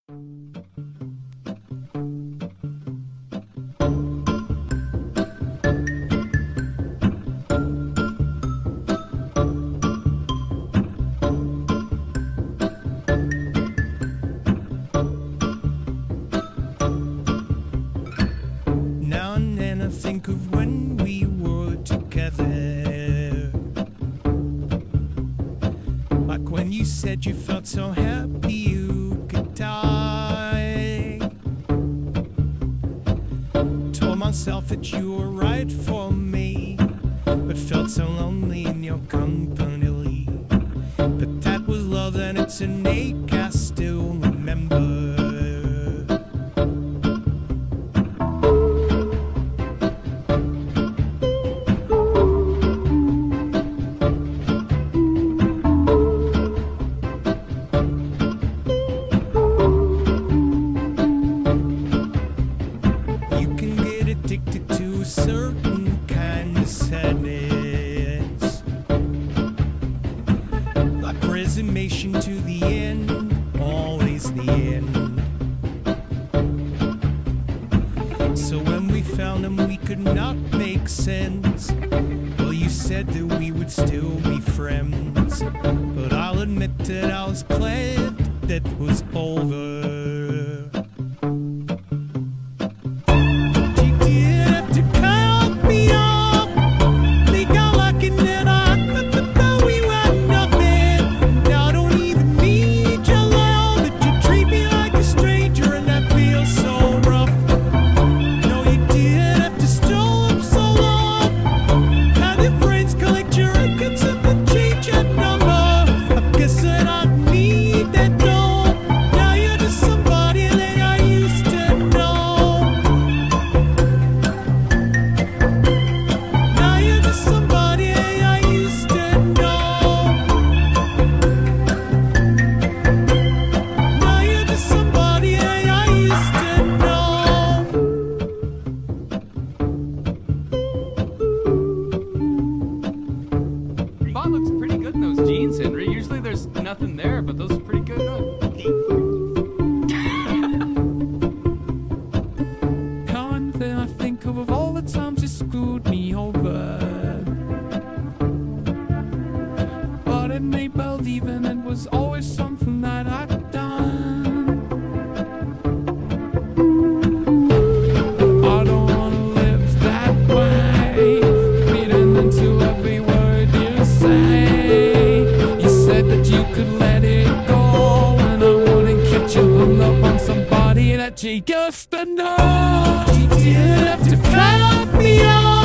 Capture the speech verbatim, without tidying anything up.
Now and then I think of when we were together, like when you said you felt so happy you could die. Told myself that you were right for me, but felt so lonely in your company. But that was love and it's an ache I still remember. Addicted to a certain kind of sadness, like resignation to the end, always the end. So when we found him we could not make sense. Well, you said that we would still be friends, but I'll admit that I was glad that was over. Looks pretty good in those jeans, Henry. Usually there's nothing there, but those are pretty good, huh? Now and then I think of all the times you screwed me over, but it made believing it was always something that I'd done. I don't wanna live that way, reading into every word you say. You said that you could let it go, and I wouldn't catch you hung up on somebody that you used to know. You didn't have to cut me off.